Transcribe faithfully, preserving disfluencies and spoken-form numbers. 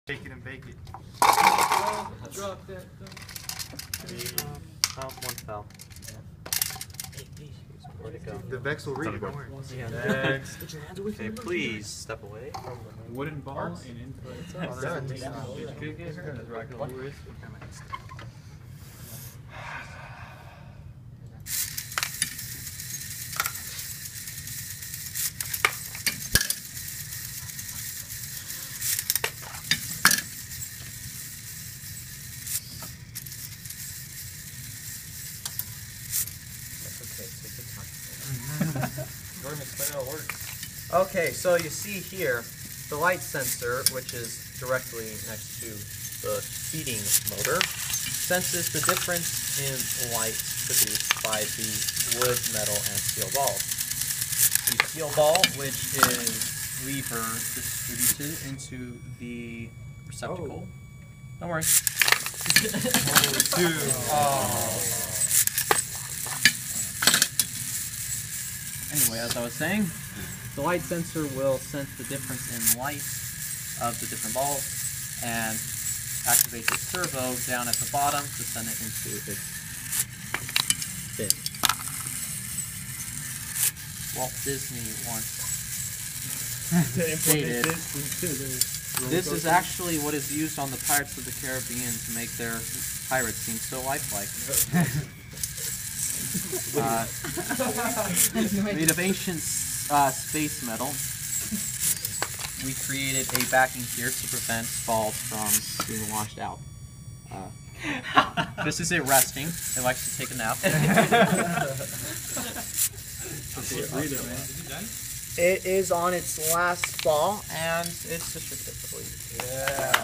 Take it and bake it. Oh, drop that. Oh, one fell. Where'd it go? The Vex will read it, don't worry. Yeah. Next. Okay, please step away. Wooden ball and input. It's done. Okay, so you see here the light sensor, which is directly next to the feeding motor, senses the difference in light produced by the wood, metal, and steel balls. The steel ball, which is lever distributed into the receptacle. Oh. Don't worry. Oh, oh. Anyway, as I was saying, the light sensor will sense the difference in light of the different balls and activate the servo down at the bottom to send it into its bin. Walt Disney once stated, this is actually what is used on the Pirates of the Caribbean to make their pirates seem so lifelike. Uh, made of ancient uh, space metal, we created a backing here to prevent balls from being washed out. Uh, this is it resting. It likes to take a nap. It is on its last ball, and it's distributed, I believe. Yeah.